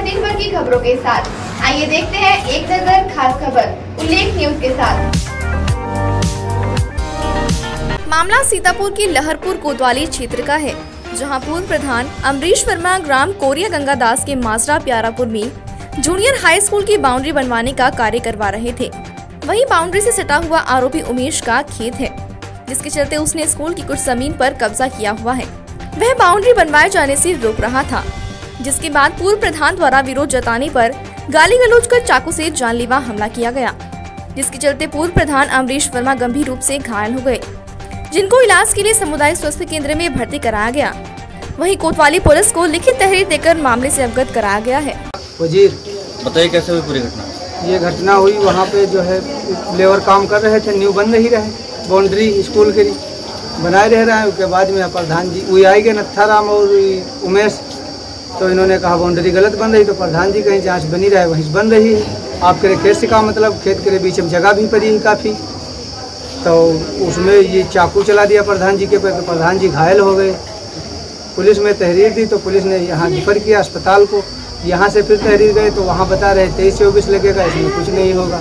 दिन भर की खबरों के साथ। आइए देखते हैं एक नजर खास खबर उल्लेख न्यूज के साथ। मामला सीतापुर की लहरपुर कोतवाली क्षेत्र का है, जहां पूर्व प्रधान अमरीश वर्मा ग्राम कोरिया गंगादास के माजरा प्यारापुर में जूनियर हाई स्कूल की बाउंड्री बनवाने का कार्य करवा रहे थे। वहीं बाउंड्री से सटा हुआ आरोपी उमेश का खेत है, जिसके चलते उसने स्कूल की कुछ जमीन पर कब्जा किया हुआ है। वह बाउंड्री बनवाए जाने से रोक रहा था, जिसके बाद पूर्व प्रधान द्वारा विरोध जताने पर गाली गलौज कर चाकू से जानलेवा हमला किया गया, जिसके चलते पूर्व प्रधान अमरीश वर्मा गंभीर रूप से घायल हो गए, जिनको इलाज के लिए सामुदायिक स्वास्थ्य केंद्र में भर्ती कराया गया। वहीं कोतवाली पुलिस को लिखित तहरीर देकर मामले से अवगत कराया गया है। बताइए कैसे हुई पूरी घटना? ये घटना हुई वहाँ पे जो है लेबर काम कर रहे थे, न्यू बन ही रहे, बाउंड्री स्कूल के बनाए रह रहे हैं। उसके बाद में प्रधान जी वो आई गए नत्थाराम और उमेश, तो इन्होंने कहा बाउंड्री गलत बन रही, तो प्रधान जी कहीं जांच बनी रहे वहीं बन रही है। आपके खेत से का मतलब खेत के बीच में जगह भी पड़ी है काफ़ी, तो उसमें ये चाकू चला दिया प्रधान जी के पे, तो प्रधान जी घायल हो गए। पुलिस में तहरीर दी तो पुलिस ने यहाँ रिफर किया अस्पताल को। यहाँ से फिर तहरीर गए तो वहाँ बता रहे 23-24 लगेगा, इसमें कुछ नहीं होगा।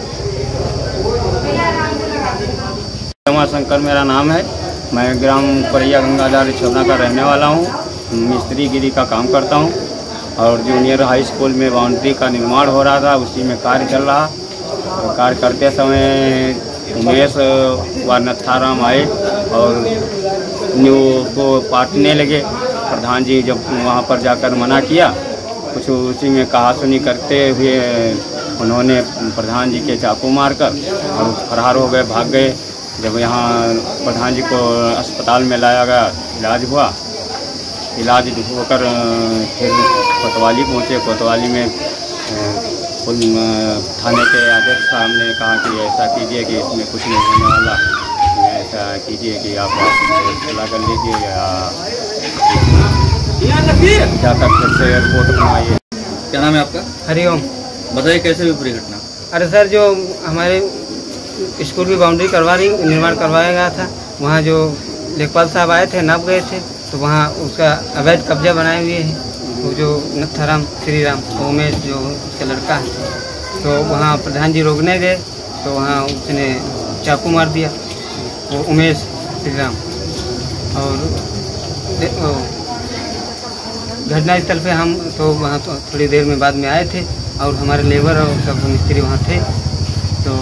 शंकर मेरा नाम है। मैं ग्राम कोरिया गंगादास छोरना का रहने वाला हूँ। मिस्त्री गिरी का काम करता हूँ और जूनियर हाई स्कूल में बाउंड्री का निर्माण हो रहा था, उसी में कार्य चल रहा। तो कार्य करते समय उमेश व नत्थाराम आए और न्यू को पाटने लगे। प्रधान जी जब वहाँ पर जाकर मना किया, कुछ उसी में कहा सुनी करते हुए उन्होंने प्रधान जी के चाकू मारकर और फरार हो गए, भाग गए। जब यहाँ प्रधान जी को अस्पताल में लाया गया, इलाज हुआ। इलाज होकर फिर कोतवाली पहुँचे। कोतवाली में थाने के अध्यक्ष साहब ने कहा कि ऐसा कीजिए कि इसमें कुछ नहीं होने वाला, ऐसा कीजिए कि आप सलाह कर लीजिए या जाकर फिर से रिपोर्ट बनवाइए। क्या नाम है आपका? हरिओम। बताइए कैसे हुई पूरी घटना? अरे सर, जो हमारे स्कूल की बाउंड्री निर्माण करवाया गया था, वहाँ जो लेखपाल साहब आए थे, नाप गए थे, तो वहाँ उसका अवैध कब्जा बनाए हुए हैं। वो जो नत्थाराम श्री राम उमेश जो उसका लड़का है, तो वहाँ प्रधान जी रोकने गए तो वहाँ उसने चाकू मार दिया, वो उमेश श्री राम। और घटनास्थल पे हम तो वहाँ तो थोड़ी देर में बाद में आए थे और हमारे लेबर और सब मिस्त्री वहाँ थे, तो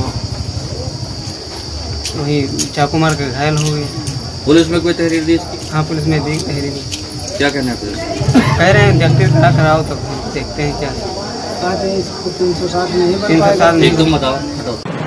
वही चाकू मार कर घायल हो गए। पुलिस में कोई तहरीर दी इसकी? हाँ, पुलिस में दी तहरीर दी। क्या कहना है पुलिस? कह रहे हैं जब्ती कराओ, तो देखते हैं क्या। 307 नहीं, 307 एकदम बताओ।